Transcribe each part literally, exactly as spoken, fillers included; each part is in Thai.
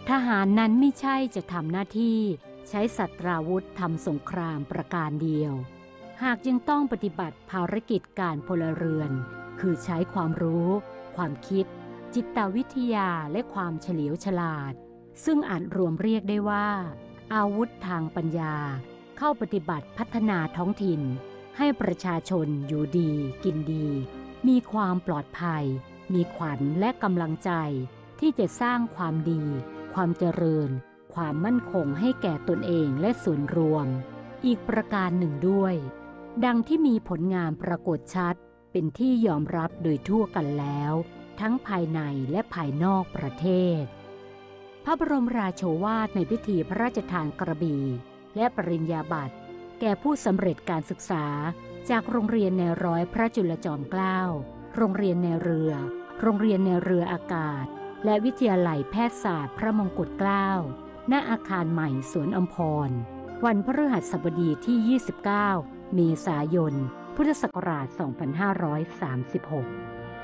ทหารนั้นไม่ใช่จะทำหน้าที่ใช้สัตราวุธทำสงครามประการเดียวหากยังต้องปฏิบัติภารกิจการพลเรือนคือใช้ความรู้ ความคิด จิตวิทยาและความเฉลียวฉลาดซึ่งอาจรวมเรียกได้ว่าอาวุธทางปัญญาเข้าปฏิบัติพัฒนาท้องถิ่นให้ประชาชนอยู่ดีกินดีมีความปลอดภัยมีขวัญและกำลังใจที่จะสร้างความดีความเจริญความมั่นคงให้แก่ตนเองและส่วนรวมอีกประการหนึ่งด้วยดังที่มีผลงานปรากฏชัดเป็นที่ยอมรับโดยทั่วกันแล้วทั้งภายในและภายนอกประเทศพระบรมราโชวาทในพิธีพระราชทานกระบี่และปริญญาบัตรแก่ผู้สำเร็จการศึกษาจากโรงเรียนในร้อยพระจุลจอมเกล้าโรงเรียนในเรือโรงเรียนในเรืออากาศและวิทยาลัยแพทยศาสตร์พระมงกุฎเกล้าณอาคารใหม่สวนอัมพรวันพฤหัสบดีที่ยี่สิบเก้าเมษายนพุทธศักราชสองพันห้าร้อยสามสิบหก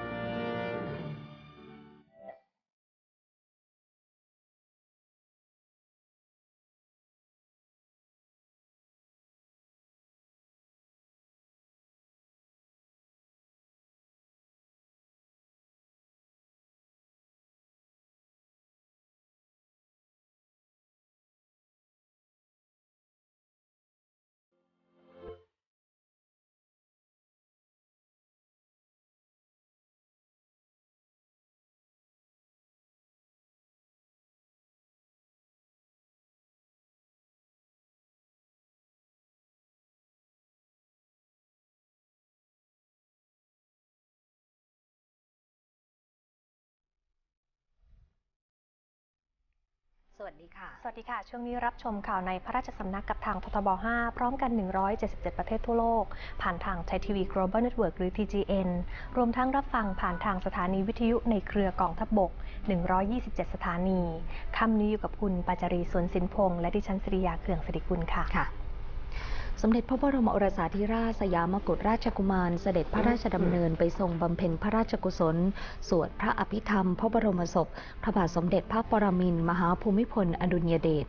สวัสดีค่ะสวัสดีค่ะช่วงนี้รับชมข่าวในพระราชสำนักกับทางททบห้าพร้อมกันหนึ่งร้อยเจ็ดสิบเจ็ดประเทศทั่วโลกผ่านทางไทยทีวี Global Network หรือ ที จี เอ็น รวมทั้งรับฟังผ่านทางสถานีวิทยุในเครือกองทัพบกหนึ่งร้อยยี่สิบเจ็ดสถานีค่ำนี้อยู่กับคุณปาจารีสวนสินพงษ์และดิฉันศริยาเขื่องสิริกุลค่ะสมเด็จพระบรมโอรสาธิราชสยามกุฎราชกุมารเสด็จพระราชดำเนินไปทรงบำเพ็ญพระราชกุศลสวดพระอภิธรรมพระบรมศพพระบาทสมเด็จพระปรมินทรมหาภูมิพลอดุลยเดช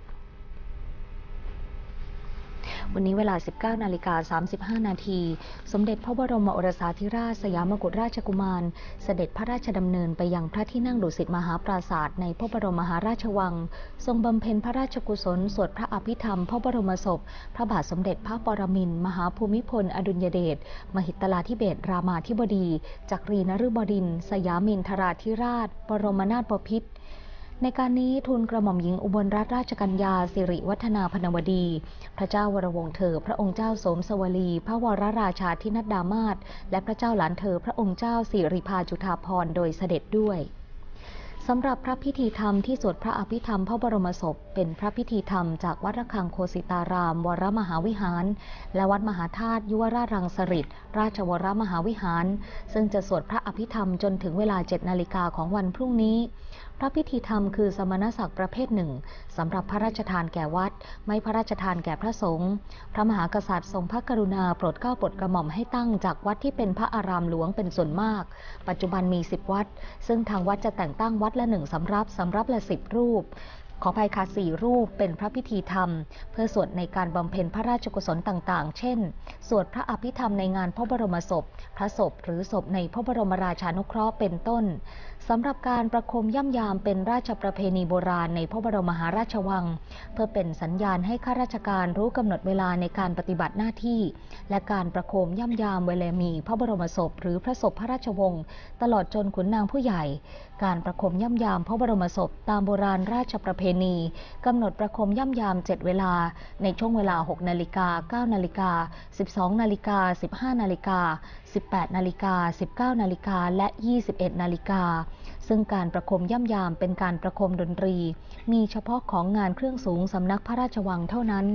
วันนี้เวลา สิบเก้านาฬิกาสามสิบห้านาทีสมเด็จพระบรมโอรสาธิราชสยามกุฎราชกุมารเสด็จพระราชดำเนินไปยังพระที่นั่งดุสิตมหาปราสาทในพระบรมมหาราชวังทรงบำเพ็ญพระราชกุศลสวดพระอภิธรรมพระบรมศพพระบาทสมเด็จพระปรมินทรมหาภูมิพลอดุลยเดชมหิตลาธิเบศรรามาธิบดีจักรีนฤบดินทร์สยามินทราธิราชบรมนาถบพิตรในการนี้ทูลกระหม่อมหญิงอุบลรัตนราชกัญญาสิริวัฒนาพนวดีพระเจ้าวรวงศ์เธอพระองค์เจ้าโสมสวลีพระวรราชาธินัดดามาศและพระเจ้าหลานเธอพระองค์เจ้าสิริภาจุฑาภรณ์โดยเสด็จด้วยสำหรับพระพิธีธรรมที่สวดพระอภิธรรมพระบรมศพเป็นพระพิธีธรรมจากวัดระฆังโคสิตารามวรมหาวิหารและวัดมหาธาตุยุวราชรังสฤษฎ์ราชวรมหาวิหารซึ่งจะสวดพระอภิธรรมจนถึงเวลาเจ็ดนาฬิกาของวันพรุ่งนี้พระพิธีธรรมคือสมณศักดิ์ประเภทหนึ่งสำหรับพระราชทานแก่วัดไม่พระราชทานแก่พระสงฆ์พระมหากษัตริย์ทรงพระกรุณาโปรดเกล้าโปรดกระหม่อมให้ตั้งจากวัดที่เป็นพระอารามหลวงเป็นส่วนมากปัจจุบันมีสิบวัดซึ่งทางวัดจะแต่งตั้งวัดละหนึ่งสำรับสำรับละสิบรูปขออภัยค่ะสี่รูปเป็นพระพิธีธรรมเพื่อสวดในการบำเพ็ญพระราชกุศลต่างๆเช่นสวดพระอภิธรรมในงานพระบรมศพพระศพหรือศพในพระบรมราชานุเคราะห์เป็นต้นสำหรับการประโคมย่ำยามเป็นราชประเพณีโบราณในพระบรมมหาราชวังเพื่อเป็นสัญญาณให้ข้าราชการรู้กำหนดเวลาในการปฏิบัติหน้าที่และการประโคมย่ำยามเวลามีพระบรมศพหรือพระศพพระราชวงศ์ตลอดจนขุนนางผู้ใหญ่การประโคมย่ำยามพระบรมศพตามโบราณราชประเพณีกำหนดประโคมย่ำยามเจ็ดเวลาในช่วงเวลาหกนาฬิกาเก้านาฬิกาสิบสองนาฬิกาสิบห้านาฬิกาสิบแปดนาฬิกาสิบเก้านาฬิกาและยี่สิบเอ็ดนาฬิกาซึ่งการประโคมย่ำยามเป็นการประโคมดนตรีมีเฉพาะของงานเครื่องสูงสำนักพระราชวังเท่านั้น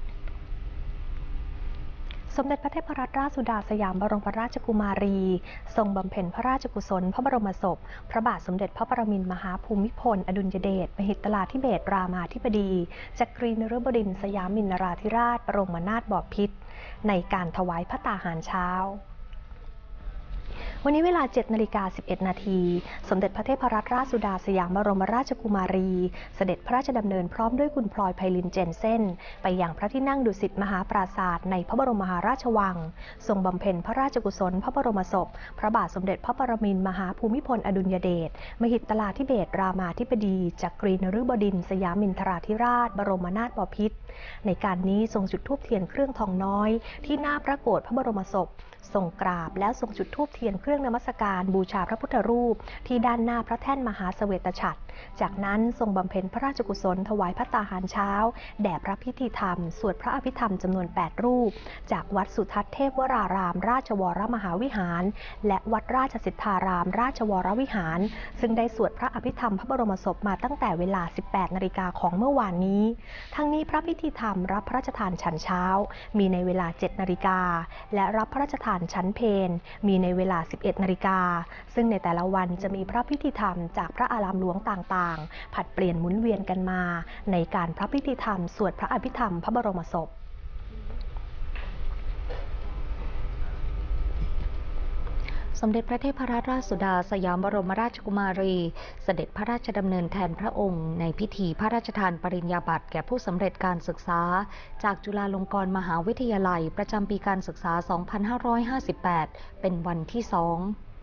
สมเด็จพระเทพรัตนราชสุดาสยามบรมราชกุมารีทรงบำเพ็ญพระราชกุศลพระบรมศพพระบาทสมเด็จพระปรมินทรมหาภูมิพลอดุลยเดชมหิตลาธิเบศรรามาธิบดีจักรีนฤบดินทร์สยามินทราธิราชบรมนาถบพิตรในการถวายพระตาหารเช้าวันนี้เวลา เจ็ดนาฬิกาสิบเอ็ดนาทีสมเด็จพระเทพรัตนราชสุดาสยามบรมราชกุมารีเสด็จพระราชดำเนินพร้อมด้วยคุณพลอยไพลินเจนเซ่นไปยังพระที่นั่งดุสิตมหาปราสาทในพระบรมมหาราชวังทรงบำเพ็ญพระราชกุศลพระบรมศพพระบาทสมเด็จพระปรมินทรมหาภูมิพลอดุลยเดชมหิตลาธิเบศรรามาธิบดีจักรีนฤบดินทร์สยามินทราธิราชบรมนาถบพิตรในการนี้ทรงจุดธูปเทียนเครื่องทองน้อยที่หน้าพระโกฐพระบรมศพทรงกราบแล้วทรงจุดธูปเทียนเครื่องนมัสการบูชาพระพุทธรูปที่ด้านหน้าพระแท่นมหาเสวตฉัตรจากนั้นทรงบำเพ็ญพระราชกุศลถวายภัตตาหารเช้าแด่พระพิธีธรรมสวดพระอภิธรรมจำนวนแปดรูปจากวัดสุทัศน์เทพวรารามราชวรมหาวิหารและวัดราชสิทธารามราชวรวิหารซึ่งได้สวดพระอภิธรรมพระบรมศพมาตั้งแต่เวลา สิบแปดนาฬิกาของเมื่อวานนี้ทั้งนี้พระพิธีธรรมรับพระราชทานฉันเช้ามีในเวลา เจ็ดนาฬิกาและรับพระราชทานฉันเพลมีในเวลา สิบเอ็ดนาฬิกาซึ่งในแต่ละวันจะมีพระพิธีธรรมจากพระอารามหลวงต่างๆผลัดเปลี่ยนหมุนเวียนกันมาในการพระพิธีธรรมสวดพระอภิธรรมพระบรมศพสมเด็จพระเทพรัตนราชสุดาสยามบรมราชกุมารีเสด็จพระราชดำเนินแทนพระองค์ในพิธีพระราชทานปริญญาบัตรแก่ผู้สำเร็จการศึกษาจากจุฬาลงกรณ์มหาวิทยาลัยประจำปีการศึกษา สองพันห้าร้อยห้าสิบแปด เป็นวันที่สอง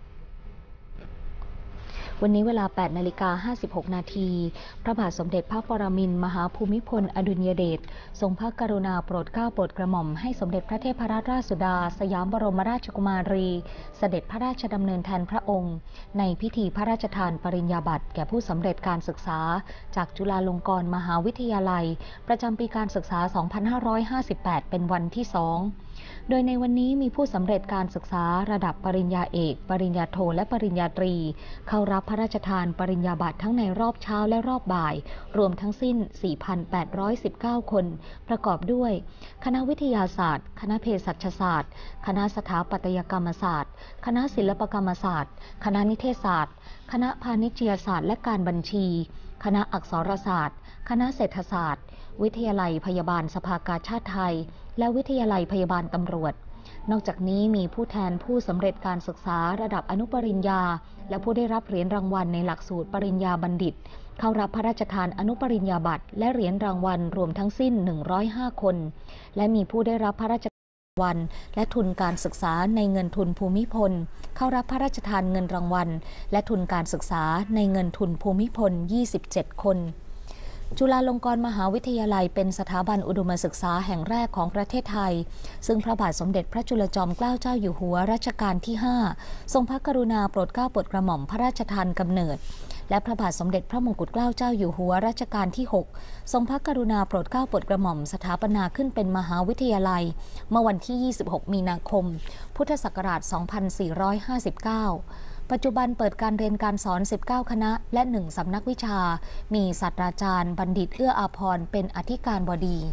วันนี้เวลา แปดนาฬิกาห้าสิบหกนาทีพระบาทสมเด็จพระปรมินทรมหาภูมิพลอดุลยเดชทรงพระกรุณาโปรดเกล้าโปรดกระหม่อมให้สมเด็จพระเทพรัตนราชสุดาสยามบรมราชกุมารีเสด็จพระราชดำเนินแทนพระองค์ในพิธีพระราชทานปริญญาบัตรแก่ผู้สำเร็จการศึกษาจากจุฬาลงกรณ์มหาวิทยาลัยประจำปีการศึกษา สองพันห้าร้อยห้าสิบแปด เป็นวันที่สองโดยในวันนี้มีผู้สำเร็จการศึกษาระดับปริญญาเอกปริญญาโทและปริญญาตรีเข้ารับพระราชทานปริญญาบัตรทั้งในรอบเช้าและรอบบ่ายรวมทั้งสิ้น สี่พันแปดร้อยสิบเก้า คนประกอบด้วยคณะวิทยาศาสตร์คณะเภสัชศาสตร์คณะสถาปัตยกรรมศาสตร์คณะศิลปกรรมศาสตร์คณะนิเทศศาสตร์คณะพาณิชยศาสตร์และการบัญชีคณะอักษรศาสตร์คณะเศรษฐศาสตร์วิทยาลัยพยาบาลสภากาชาดไทยและวิทยาลัยพยาบาลตำรวจนอกจากนี้มีผู้แทนผู้สำเร็จการศึกษาระดับอนุปริญญาและผู้ได้รับเหรียญรางวัลในหลักสูตรปริญญาบัณฑิตเข้ารับพระราชทานอนุปริญญาบัตรและเหรียญรางวัลรวมทั้งสิ้นหนึ่งร้อยห้าคนและมีผู้ได้รับพระราชทานรางวัลและทุนการศึกษาในเงินทุนภูมิพลเข้ารับพระราชทานเงินรางวัลและทุนการศึกษาในเงินทุนภูมิพลยี่สิบเจ็ดคนจุฬาลงกรณ์มหาวิทยาลัยเป็นสถาบันอุดมศึกษาแห่งแรกของประเทศไทยซึ่งพระบาทสมเด็จพระจุลจอมเกล้าเจ้าอยู่หัวรัชกาลที่ห้าทรงพระกรุณาโปรดเกล้าโปรดกระหม่อมพระราชทานกำเนิดและพระบาทสมเด็จพระมงกุฎเกล้าเจ้าอยู่หัวรัชกาลที่หกทรงพระกรุณาโปรดเกล้าโปรดกระหม่อมสถาปนาขึ้นเป็นมหาวิทยาลัยเมื่อวันที่ยี่สิบหกมีนาคมพุทธศักราชสองพันสี่ร้อยห้าสิบเก้าปัจจุบันเปิดการเรียนการสอน สิบเก้า คณะและหนึ่งสำนักวิชามีศาสตราจารย์บัณฑิตเอื้ออาภรณ์เป็นอธิการบดี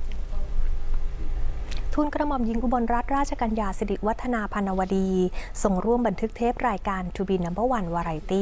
ทูลกระหม่อมหญิงอุบลรัตนราชกัญญาสิริวัฒนาพรรณวดีส่งร่วมบันทึกเทปรายการ To Be Number One Variety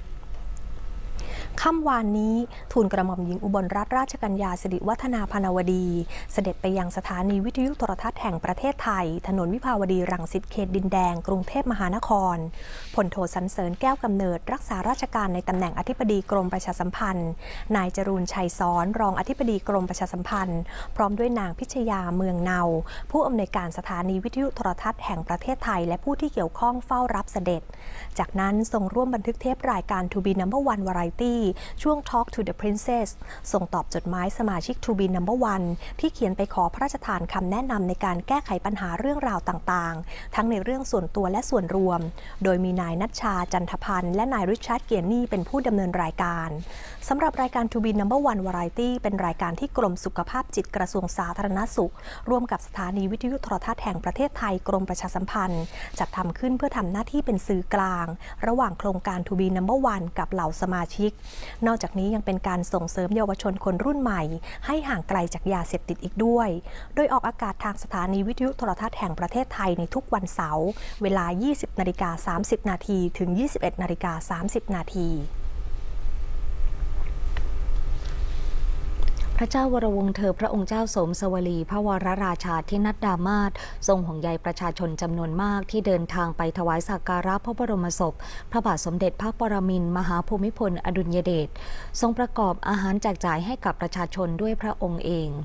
ค่ำวานนี้ทูลกระหม่อมหญิงอุบลรัตนราชกัญญาสิริวัฒนาพรรณวดีเสด็จไปยังสถานีวิทยุโทรทัศน์แห่งประเทศไทยถนนวิภาวดีรังสิตเขตดินแดงกรุงเทพมหานครพลโทสรรเสริญแก้วกำเนิดรักษาราชการในตำแหน่งอธิบดีกรมประชาสัมพันธ์นายจรูญชัยซ้อนรองอธิบดีกรมประชาสัมพันธ์พร้อมด้วยนางพิชยาเมืองเนาผู้อำนวยการสถานีวิทยุโทรทัศน์แห่งประเทศไทยและผู้ที่เกี่ยวข้องเฝ้ารับเสด็จจากนั้นทรงร่วมบันทึกเทปรายการ To Be Number One Variety ช่วง Talk to the Princess ส่งตอบจดหมายสมาชิก To Be Number One ที่เขียนไปขอพระราชทานคำแนะนำในการแก้ไขปัญหาเรื่องราวต่างๆทั้งในเรื่องส่วนตัวและส่วนรวมโดยมีนายณัชชาจันทพันธ์และนายริชาร์ดเกียรนี่เป็นผู้ดำเนินรายการสำหรับรายการ To Be Number One Variety เป็นรายการที่กรมสุขภาพจิตกระทรวงสาธารณสุขร่วมกับสถานีวิทยุโทรทัศน์แห่งประเทศไทยกรมประชาสัมพันธ์จัดทำขึ้นเพื่อทำหน้าที่เป็นสื่อกลางระหว่างโครงการ To Be Number One กับเหล่าสมาชิกนอกจากนี้ยังเป็นการส่งเสริมเยาวชนคนรุ่นใหม่ให้ห่างไกลจากยาเสพติดอีกด้วยโดยออกอากาศทางสถานีวิทยุโทรทัศน์แห่งประเทศไทยในทุกวันเสาร์เวลา ยี่สิบนาฬิกาสามสิบนาทีถึง ยี่สิบเอ็ดนาฬิกาสามสิบนาทีพระเจ้าวรวงศ์เธอพระองค์เจ้าสมสวลีพระวรราชาธินัดดามาศทรงห่วงใยประชาชนจำนวนมากที่เดินทางไปถวายสักการะพระบรมศพพระบาทสมเด็จพระปรมินทรมหาภูมิพลอดุลยเดชทรงประกอบอาหารแจกจ่ายให้กับประชาชนด้วยพระองค์เอง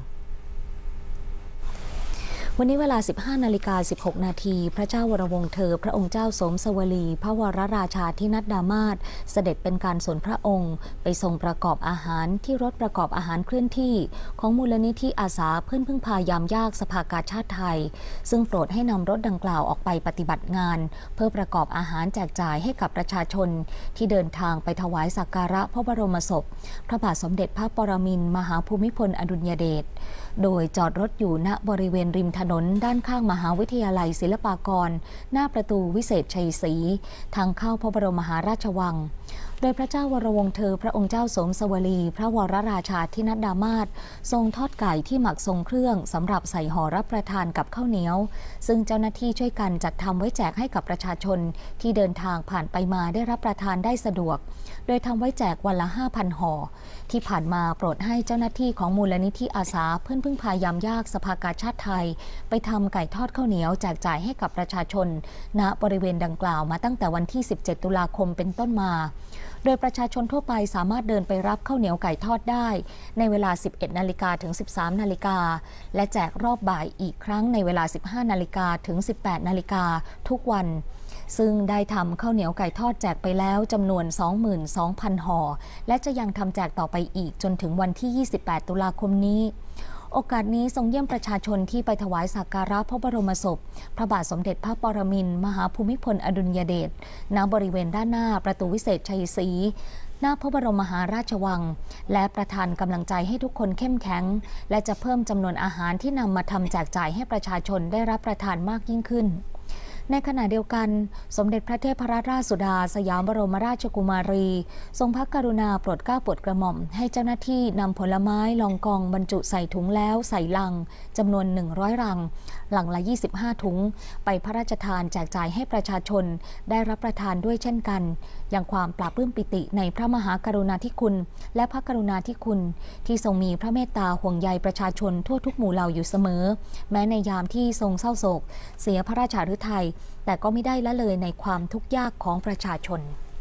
วันนี้เวลา สิบห้านาฬิกาสิบหกนาที พระเจ้าวรวงศ์เธอพระองค์เจ้าสมสวลีพระวรราชาธินัดดามาศเสด็จเป็นการส่วนพระองค์ไปทรงประกอบอาหารที่รถประกอบอาหารเคลื่อนที่ของมูลนิธิอาสาเพื่อนพึ่งพายามยากสภากาชาติไทยซึ่งโปรดให้นำรถดังกล่าวออกไปปฏิบัติงานเพื่อประกอบอาหารแจกจ่ายให้กับประชาชนที่เดินทางไปถวายสักการะพระบรมศพพระบาทสมเด็จพระปรมินทรมหาภูมิพลอดุลยเดชโดยจอดรถอยู่ณบริเวณริมถนนด้านข้างมหาวิทยาลัยศิลปากรหน้าประตูวิเศษชัยศรีทางเข้าพระบรมมหาราชวังโดยพระเจ้าวรวงศ์เธอพระองค์เจ้าสมสวลีพระวรราชาธินัดดามาศทรงทอดไก่ที่หมักทรงเครื่องสำหรับใส่ห่อรับประทานกับข้าวเหนียวซึ่งเจ้าหน้าที่ช่วยกันจัดทำไว้แจกให้กับประชาชนที่เดินทางผ่านไปมาได้รับประทานได้สะดวกโดยทำไว้แจกวันละ ห้าพัน ห่อที่ผ่านมาโปรดให้เจ้าหน้าที่ของมูลนิธิอาสาเพื่อนพึ่งพายามยากสภากาชาติไทยไปทำไก่ทอดข้าวเหนียวแจกจ่ายให้กับประชาชนณบริเวณดังกล่าวมาตั้งแต่วันที่สิบเจ็ดตุลาคมเป็นต้นมาโดยประชาชนทั่วไปสามารถเดินไปรับข้าวเหนียวไก่ทอดได้ในเวลา สิบเอ็ดนาฬิกาถึง สิบสามนาฬิกาและแจกรอบบ่ายอีกครั้งในเวลา สิบห้านาฬิกาถึง สิบแปดนาฬิกาทุกวันซึ่งได้ทำข้าวเหนียวไก่ทอดแจกไปแล้วจำนวน สองหมื่นสองพัน ห่อและจะยังทำแจกต่อไปอีกจนถึงวันที่ ยี่สิบแปดตุลาคมนี้โอกาสนี้ทรงเยี่ยมประชาชนที่ไปถวายสักการะพระบรมศพพระบาทสมเด็จพระปรมินทรมหาภูมิพลอดุลยเดชณบริเวณด้านหน้าประตูวิเศษชัยศรีหน้าพระบรมมหาราชวังและประทานกำลังใจให้ทุกคนเข้มแข็งและจะเพิ่มจำนวนอาหารที่นำมาทำแจกจ่ายให้ประชาชนได้รับประทานมากยิ่งขึ้นในขณะเดียวกันสมเด็จพระเทพรัตนราชสุดาสยามบรมราชกุมารีทรงพระกรุณาโปรดเกล้าโปรดกระหม่อมให้เจ้าหน้าที่นำผลไม้ลองกองบรรจุใส่ถุงแล้วใส่ลังจำนวนหนึ่งร้อยลังลังละยี่สิบห้าถุงไปพระราชทานแจกจ่ายให้ประชาชนได้รับประทานด้วยเช่นกันอย่างความปราบปลื้มปิติในพระมหากรุณาธิคุณและพระกรุณาธิคุณที่ทรงมีพระเมตตาห่วงใยประชาชนทั่วทุกหมู่เหล่าอยู่เสมอแม้ในยามที่ทรงเศร้าโศกเสียพระราชฤทัยแต่ก็ไม่ได้ละเลยในความทุกข์ยากของประชาชน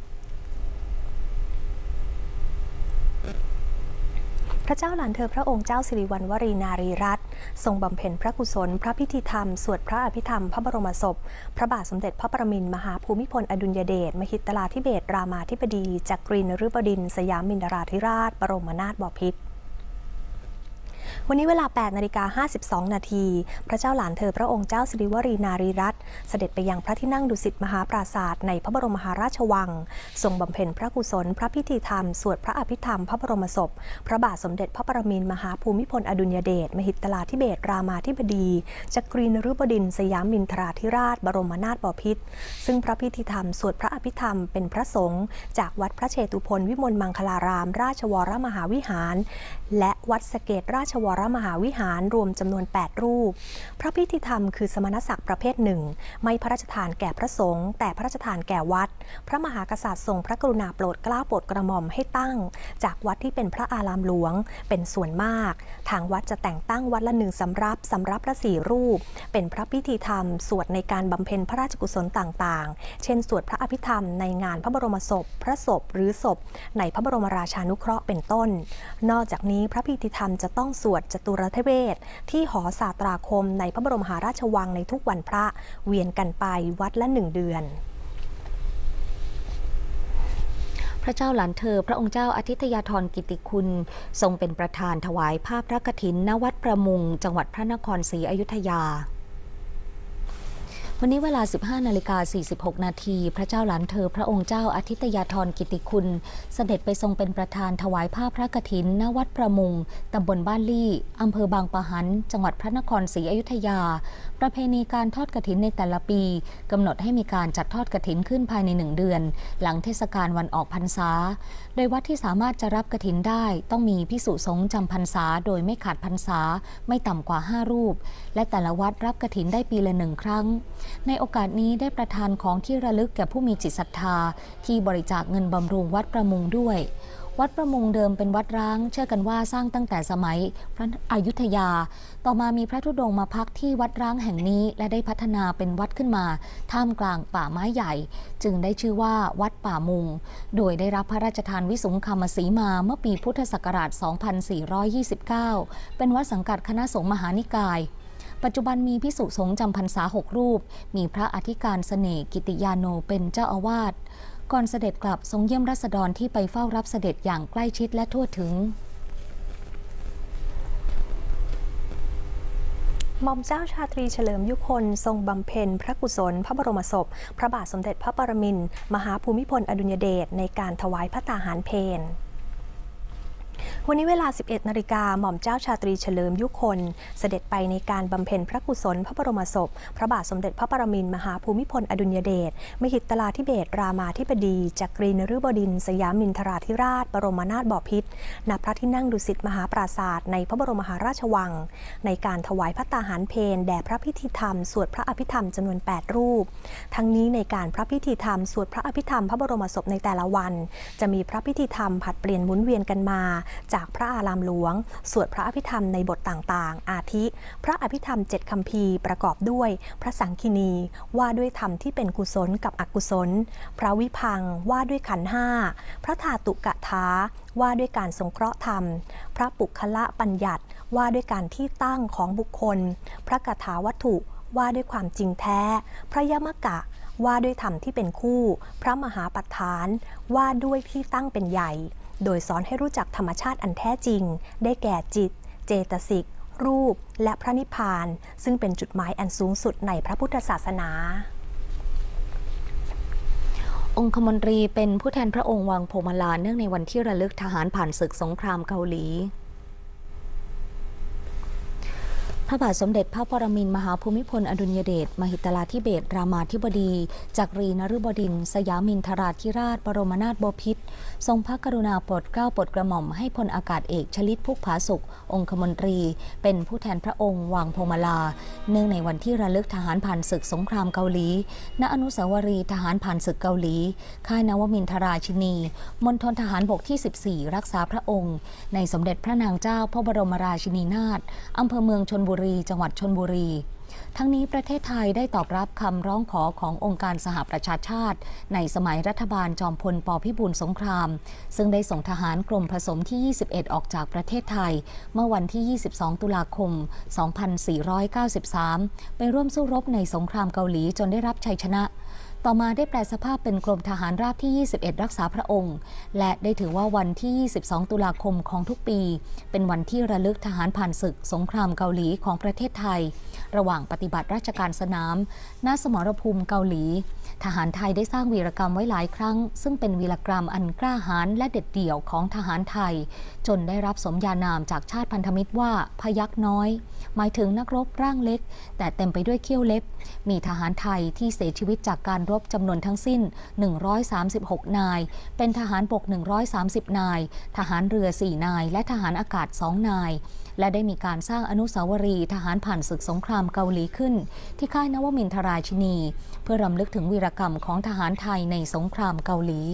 พระเจ้าหลานเธอพระองค์เจ้าสิริวัณวรีนารีรัตน์ทรงบำเพ็ญพระกุศลพระพิธีธรรมสวดพระอภิธรรมพระบรมศพพระบาทสมเด็จพระปรมินทรมหาภูมิพลอดุลยเดชมหิตลาธิเบศรรามาธิบดีจักรีนฤบดินทร์สยามินทราธิราชบรมนาถบพิตรวันนี้เวลา แปดนาฬิกาห้าสิบสอง นาทีพระเจ้าหลานเธอพระองค์เจ้าสิริวรีนารีรัตน์เสด็จไปยังพระที่นั่งดุสิตมหาปราสาทในพระบรมมหาราชวังทรงบำเพ็ญพระกุศลพระพิธีธรรมสวดพระอภิธรรมพระบรมศพพระบาทสมเด็จพระปรมินทรมหาภูมิพลอดุลยเดชมหิตลาธิเบศรรามาธิบดีจักรีนฤบดินทร์สยามินทราธิราชบรมนาถบพิตรซึ่งพระพิธีธรรมสวดพระอภิธรรมเป็นพระสงฆ์จากวัดพระเชตุพนวิมลมังคลารามราชวรมหาวิหารและวัดสเกตราชวรมหาวิหารรวมจำนวนแปดรูปพระพิธีธรรมคือสมณศักดิ์ประเภทหนึ่งไม่พระราชทานแก่พระสงฆ์แต่พระราชทานแก่วัดพระมหากษัตริย์ทรงพระกรุณาโปรดเกล้าโปรดกระหม่อมให้ตั้งจากวัดที่เป็นพระอารามหลวงเป็นส่วนมากทางวัดจะแต่งตั้งวัดละหนึ่งสำรับสำรับละสี่รูปเป็นพระพิธีธรรมสวดในการบำเพ็ญพระราชกุศลต่างๆเช่นสวดพระอภิธรรมในงานพระบรมศพพระศพหรือศพในพระบรมราชานุเคราะห์เป็นต้นนอกจากนี้พระพิธีธรรมจะต้องสวดจตุรเทเวศที่หอศาตราคมในพระบรมมหาราชวังในทุกวันพระเวียนกันไปวัดละหนึ่งเดือนพระเจ้าหลานเธอพระองค์เจ้าอาทิตยาธรกิติคุณทรงเป็นประธานถวายผ้าพระกฐินณวัดประมุงจังหวัดพระนครศรีอยุธยาวันนี้เวลา สิบห้านาฬิกาสี่สิบหก นาทีพระเจ้าหลานเธอพระองค์เจ้าอาทิตยาธรกิติคุณเสด็จไปทรงเป็นประธานถวายผ้าพระกฐินณวัดประมุงตำบลบ้านลี่อำเภอบางปะหันจังหวัดพระนครศรีอยุธยาประเพณีการทอดกฐินในแต่ละปีกำหนดให้มีการจัดทอดกฐินขึ้นภายในหนึ่งเดือนหลังเทศกาลวันออกพรรษาโดยวัดที่สามารถจะรับกฐินได้ต้องมีภิกษุสงฆ์จำพรรษาโดยไม่ขาดพรรษาไม่ต่ำกว่าห้ารูปและแต่ละวัดรับกฐินได้ปีละหนึ่งครั้งในโอกาสนี้ได้ประทานของที่ระลึกแก่ผู้มีจิตศรัทธาที่บริจาคเงินบำรุงวัดประมุงด้วยวัดประมงเดิมเป็นวัดร้างเชื่อกันว่าสร้างตั้งแต่สมัยพระอยุธยาต่อมามีพระธุดงค์มาพักที่วัดร้างแห่งนี้และได้พัฒนาเป็นวัดขึ้นมาท่ามกลางป่าไม้ใหญ่จึงได้ชื่อว่าวัดป่ามุงโดยได้รับพระราชทานวิสุงคามสีมาเมื่อปีพุทธศักราช สองพันสี่ร้อยยี่สิบเก้า เป็นวัดสังกัดคณะสงฆ์มหานิกายปัจจุบันมีภิกษุสงฆ์จำพรรษาหกรูปมีพระอธิการเสน่ห์กิติยาโนเป็นเจ้าอาวาสก่อนเสด็จกลับทรงเยี่ยมราษฎรที่ไปเฝ้ารับเสด็จอย่างใกล้ชิดและทั่วถึงหม่อมเจ้าชาตรีเฉลิมยุคนทรงบำเพ็ญพระกุศลพระบรมศพพระบาทสมเด็จพระปรมินทรมหาภูมิพลอดุลยเดชในการถวายพระตาหารเพลวันนี้เวลา สิบเอ็ด นาฬิกาหม่อมเจ้าชาตรีเฉลิมยุคนเสด็จไปในการบำเพ็ญพระกุศลพระบรมศพพระบาทสมเด็จพระปรมินทรมหาภูมิพลอดุลยเดชมหิตลาธิเบศรามาธิบดีจักรีนฤบดินทร์สยามินทราธิราชบรมนาถบพิตรณพระที่นั่งดุสิตมหาปราสาทในพระบรมมหาราชวังในการถวายพระตาหารเพลแด่พระพิธีธรรมสวดพระอภิธรรมจำนวนแปดรูปทั้งนี้ในการพระพิธีธรรมสวดพระอภิธรรมพระบรมศพในแต่ละวันจะมีพระพิธีธรรมผลัดเปลี่ยนหมุนเวียนกันมาจากพระอารามหลวงสวดพระอภิธรรมในบทต่างๆอาทิพระอภิธรรมเจ็ดคัมภีร์ประกอบด้วยพระสังคีนีว่าด้วยธรรมที่เป็นกุศลกับอกุศลพระวิพังค์ว่าด้วยขันธ์ห้าพระธาตุกถาว่าด้วยการสงเคราะห์ธรรมพระปุคละปัญญัติว่าด้วยการที่ตั้งของบุคคลพระกถาวัตถุว่าด้วยความจริงแท้พระยมกะว่าด้วยธรรมที่เป็นคู่พระมหาปัฏฐานว่าด้วยที่ตั้งเป็นใหญ่โดยสอนให้รู้จักธรรมชาติอันแท้จริงได้แก่จิตเจตสิกรูปและพระนิพพานซึ่งเป็นจุดหมายอันสูงสุดในพระพุทธศาสนาองคมนตรีเป็นผู้แทนพระองค์วางพวงมาลาเนื่องในวันที่ระลึกทหารผ่านศึกสงครามเกาหลีพระบาทสมเด็จพระปรมินทรมหาภูมิพลอดุลยเดชมหิตลาธิเบศรามาธิบดีจักรีนฤบดินทร์สยามินทราธิราชบรมนาถบพิตรทรงพระกรุณาโปรดเกล้าโปรดกระหม่อมให้พลอากาศเอกชลิตพุกผาสุของคมนตรีเป็นผู้แทนพระองค์วางพวงมาลาเนื่องในวันที่ระลึกทหารผ่านศึกสงครามเกาหลีณอนุสาวรีย์ทหารผ่านศึกเกาหลีค่ายนวมินทราชินีมณฑลทหารบกที่สิบสี่รักษาพระองค์ในสมเด็จพระนางเจ้าพระบรมราชินีนาถอำเภอเมืองชลบุรีจังหวัดชลบุรีทั้งนี้ประเทศไทยได้ตอบรับคำร้องขอขององค์การสหประชาชาติในสมัยรัฐบาลจอมพลป.พิบูลสงครามซึ่งได้ส่งทหารกรมผสมที่ยี่สิบเอ็ดออกจากประเทศไทยเมื่อวันที่ยี่สิบสองตุลาคมสองพันสี่ร้อยเก้าสิบสามไปร่วมสู้รบในสงครามเกาหลีจนได้รับชัยชนะต่อมาได้แปลสภาพเป็นกรมทหารราบที่ยี่สิบเอ็ดรักษาพระองค์และได้ถือว่าวันที่ยี่สิบสองตุลาคมของทุกปีเป็นวันที่ระลึกทหารผ่านศึกสงครามเกาหลีของประเทศไทยระหว่างปฏิบัติราชการสนามณสมรภูมิเกาหลีทหารไทยได้สร้างวีรกรรมไว้หลายครั้งซึ่งเป็นวีรกรรมอันกล้าหาญและเด็ดเดี่ยวของทหารไทยจนได้รับสมญานามจากชาติพันธมิตรว่าพยัคฆ์น้อยหมายถึงนักรบร่างเล็กแต่เต็มไปด้วยเขี้ยวเล็บมีทหารไทยที่เสียชีวิตจากการรบจำนวนทั้งสิ้นหนึ่งร้อยสามสิบหกนายเป็นทหารบกหนึ่งร้อยสามสิบนายทหารเรือสี่นายและทหารอากาศสองนายและได้มีการสร้างอนุสาวรีย์ทหารผ่านศึกสงครามเกาหลีขึ้นที่ค่ายนวมินทราชินีเพื่อรำลึกถึงวีรกรรมของทหารไทยในสงครามเกาหลี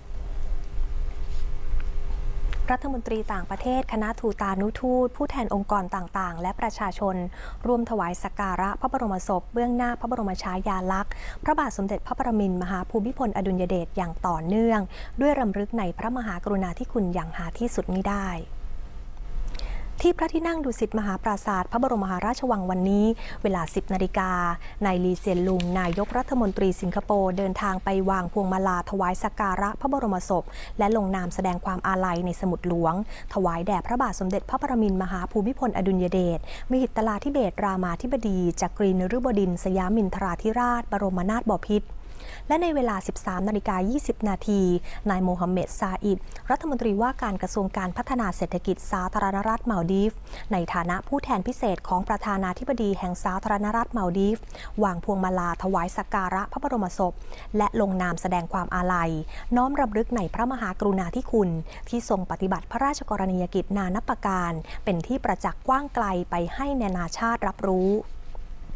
รัฐมนตรีต่างประเทศคณะทูตานุทูตผู้แทนองค์กรต่างๆและประชาชนร่วมถวายสักการะพระบรมศพเบื้องหน้าพระบรมฉายาลักษณ์พระบาทสมเด็จพระปรมินทรมหาภูมิพลอดุลยเดชอย่างต่อเนื่องด้วยรำลึกในพระมหากรุณาธิคุณอย่างหาที่สุดมิได้ที่พระที่นั่งดุสิตมหาปราสาทพระบรมมหาราชวังวันนี้เวลา สิบนาฬิกานายลีเซียนลุงนายกรัฐมนตรีสิงคโปร์เดินทางไปวางพวงมาลาถวายสักการะพระบรมศพและลงนามแสดงความอาลัยในสมุดหลวงถวายแด่พระบาทสมเด็จพระปรมินทรมหาภูมิพลอดุลยเดชมหิตลาธิเบศรามาธิบดีจักรีนฤบดินทร์สยามินทราธิราชบรมนาถบพิตรและในเวลา สิบสามนาฬิกายี่สิบนาทีนายโมฮัมเหม็ด ซาอิดรัฐมนตรีว่าการกระทรวงการพัฒนาเศรษฐกิจสาธารณรัฐมัลดีฟในฐานะผู้แทนพิเศษของประธานาธิบดีแห่งสาธารณรัฐมัลดีฟวางพวงมาลาถวายสักการะพระบรมศพและลงนามแสดงความอาลัยน้อมรำลึกในพระมหากรุณาธิคุณที่ทรงปฏิบัติพระราชกรณียกิจนานับประการเป็นที่ประจักษ์กว้างไกลไปให้นานาชาติรับรู้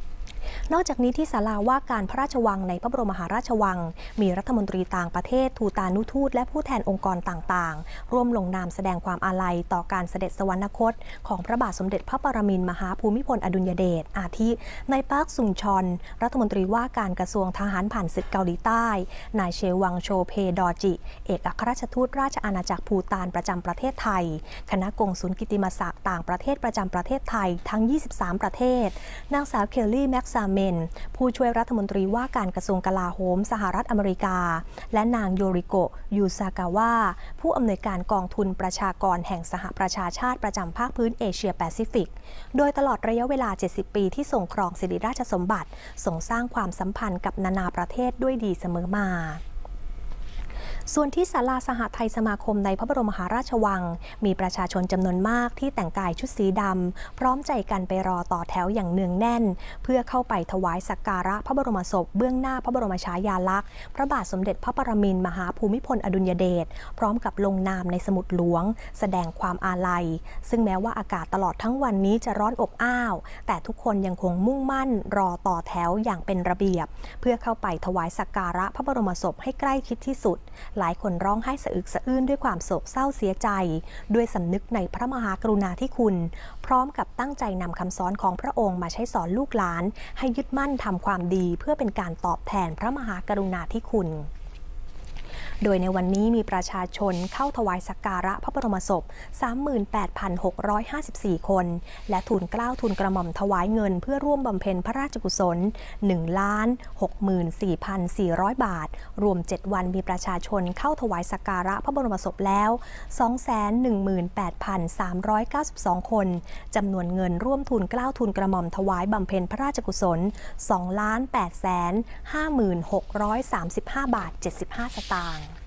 นอกจากนี้ที่ศาลาว่าการพระราชวังในพระบรมมหาราชวังมีรัฐมนตรีต่างประเทศทูตานุทูตและผู้แทนองค์กรต่างๆร่วมลงนามแสดงความอาลัยต่อการเสด็จสวรรคตของพระบาทสมเด็จพระปรมินทรมหาภูมิพลอดุลยเดชอาทินายปาร์คซุงชอนรัฐมนตรีว่าการกระทรวงทหารผ่านศึกเกาหลีใต้นายเชวังโชเพดอจิเอกอัครราชทูตราชอาณาจักรภูฏานประจำประเทศไทยคณะกงสุลกิตติมศักดิ์ต่างประเทศประจำประเทศไทยทั้งยี่สิบสามประเทศนางสาวเคลลี่แม็กซาเมนผู้ช่วยรัฐมนตรีว่าการกระทรวงกลาโหมสหรัฐอเมริกาและนางโยริโกะยูซากาวะผู้อำนวยการกองทุนประชากรแห่งสหประชาชาติประจำภาคพื้นเอเชียแปซิฟิกโดยตลอดระยะเวลาเจ็ดสิบปีที่ทรงครองสิริราชสมบัติทรงสร้างความสัมพันธ์กับนานาประเทศด้วยดีเสมอมาส่วนที่ศาลาสหไทยสมาคมในพระบรมมหาราชวังมีประชาชนจำนวนมากที่แต่งกายชุดสีดำพร้อมใจกันไปรอต่อแถวอย่างเนืองแน่นเพื่อเข้าไปถวายสักการะพระบรมศพเบื้องหน้าพระบรมฉายาลักษณ์พระบาทสมเด็จพระปรมินทรมหาภูมิพลอดุลยเดชพร้อมกับลงนามในสมุดหลวงแสดงความอาลัยซึ่งแม้ว่าอากาศตลอดทั้งวันนี้จะร้อนอบอ้าวแต่ทุกคนยังคงมุ่งมั่นรอต่อแถวอย่างเป็นระเบียบเพื่อเข้าไปถวายสักการะพระบรมศพให้ใกล้ชิดที่สุดหลายคนร้องไห้สะอึกสะอื้นด้วยความโศกเศร้าเสียใจด้วยสำนึกในพระมหากรุณาธิคุณพร้อมกับตั้งใจนำคำสอนของพระองค์มาใช้สอนลูกหลานให้ยึดมั่นทำความดีเพื่อเป็นการตอบแทนพระมหากรุณาธิคุณโดยในวันนี้มีประชาชนเข้าถวายสักการะพระบรมศพ สามหมื่นแปดพันหกร้อยห้าสิบสี่ คนและทูลเกล้าทูลกระหม่อมถวายเงินเพื่อร่วมบำเพ็ญพระราชกุศล หนึ่งล้านหกหมื่นสี่พันสี่ร้อย บาทรวมเจ็ดวันมีประชาชนเข้าถวายสักการะพระบรมศพแล้ว สองแสนหนึ่งหมื่นแปดพันสามร้อยเก้าสิบสอง คนจำนวนเงินร่วมทูลเกล้าทูลกระหม่อมถวายบำเพ็ญพระราชกุศล สองล้านแปดแสนห้าหมื่นหกร้อยสามสิบห้า บาทเจ็ดสิบห้าสตางค์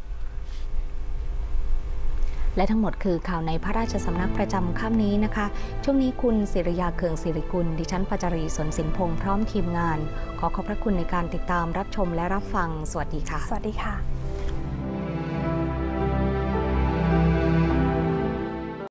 และทั้งหมดคือข่าวในพระราชสำนักประจำค่ำนี้นะคะช่วงนี้คุณศิริยาเคืองศิริกุลดิฉันปัจจรีสนสินพงษ์พร้อมทีมงานขอขอบพระคุณในการติดตามรับชมและรับฟังสวัสดีค่ะสวัสดีค่ะ